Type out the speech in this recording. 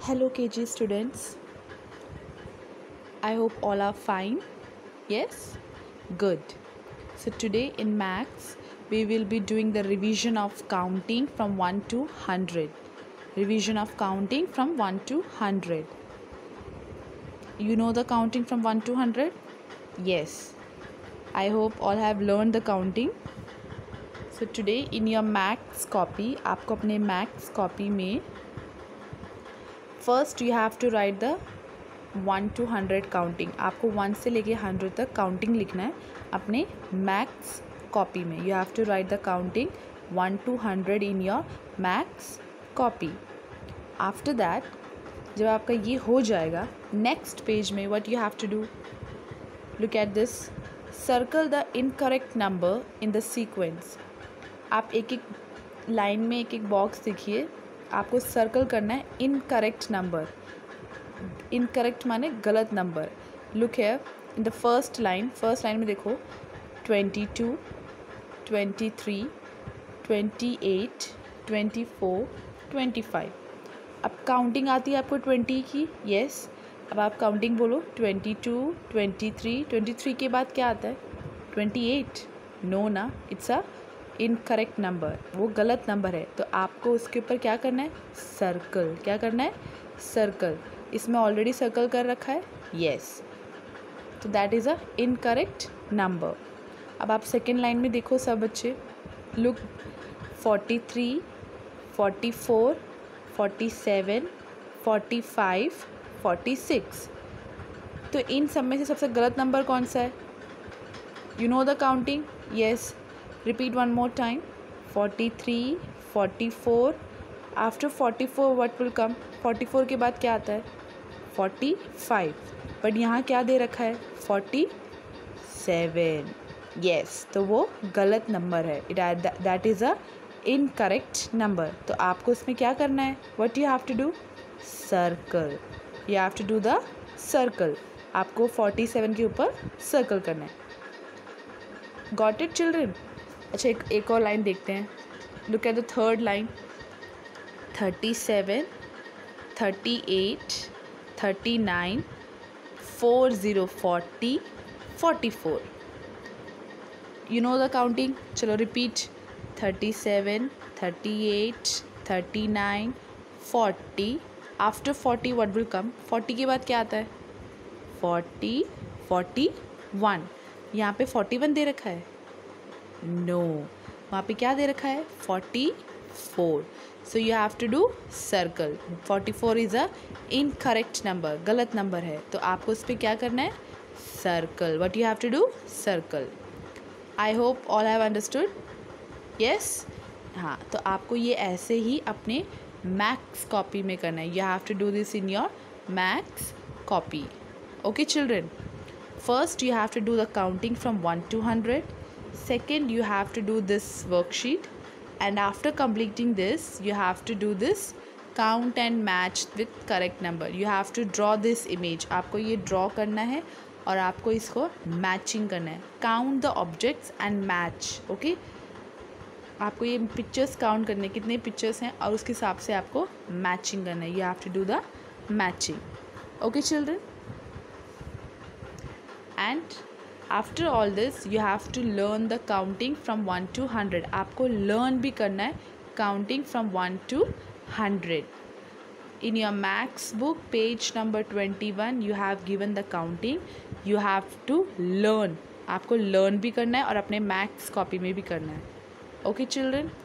Hello KG students. I hope all are fine. Yes? Good. So today in Maths we will be doing the revision of counting from 1 to 100. Revision of counting from 1 to 100. You know the counting from 1 to 100? Yes. I hope all have learned the counting. So today in your Maths copy, आपको अपने Maths copy में first you have to write the 1 to 100 counting. आपको 1 से लेके 100 तक counting लिखना है अपने मैथ्स कॉपी में. You have to write the counting 1 to 100 in your maths copy. After that जब आपका ये हो जाएगा, नेक्स्ट पेज में what you have to do, look at this, circle the incorrect number in the sequence. आप एक एक लाइन में एक एक बॉक्स देखिए, आपको सर्कल करना है इनकरेक्ट नंबर. इनकरेक्ट माने गलत number. Look here in the first line में देखो 22, 23, 28, 24, 25. अब काउंटिंग आती है आपको 20 की. यस. अब आप काउंटिंग बोलो 22, 23. 23 के बाद क्या आता है? 28. नो ना, इट्स अ इनकरेक्ट नंबर, वो गलत नंबर है. तो आपको उसके ऊपर क्या करना है? सर्कल. क्या करना है? सर्कल. इसमें ऑलरेडी सर्कल कर रखा है. येस. तो that is a incorrect number. अब आप सेकेंड लाइन में देखो सब बच्चे, लुक 43, 44, 47, 45, 46. तो इन सब में से सबसे गलत नंबर कौन सा है? You know the counting? Yes. Repeat one more time. 43, 44. After 44 what will come? 44 के बाद क्या आता है? 45. बट यहाँ क्या दे रखा है? 47. Yes. तो वो गलत नंबर है. That is a incorrect number. तो आपको इसमें क्या करना है? What you have to do? Circle. You have to do the circle. आपको 47 के ऊपर सर्कल करना है. Got it children? अच्छा, एक और लाइन देखते हैं. Look at the third line. 37, 38, 39, 40, 40, 44. You know the counting. चलो रिपीट. 37, 38, 39, 40. आफ्टर 40 व्हाट विल कम? 40 के बाद क्या आता है? 40, 41. यहाँ पे 41 दे रखा है? नो. वहाँ पे क्या दे रखा है? 44. So you have to do circle. 44 is a incorrect number, गलत नंबर है. तो आपको उस पर क्या करना है? Circle. What you have to do? Circle. I hope all have understood. Yes. हाँ, तो आपको ये ऐसे ही अपने मैथ्स कॉपी में करना है. You have to do this in your maths copy. Okay children. First you have to do the counting from 1 to 100. Second you have to do this worksheet, and after completing this you have to do this count and match with correct number. You have to draw this image. आपको ये draw करना है और आपको इसको matching करना है. Count the objects and match. Okay? आपको ये pictures count करने, कितने pictures हैं और उसके हिसाब से आपको matching करना है. You have to do the matching. Okay children? And after all this you have to learn the counting from 1 to 100. आपको learn भी करना है counting from 1 to 100. In your maths book page number 21 you have given the counting. You have to learn. आपको learn भी करना है और अपने maths copy में भी करना है. Okay children?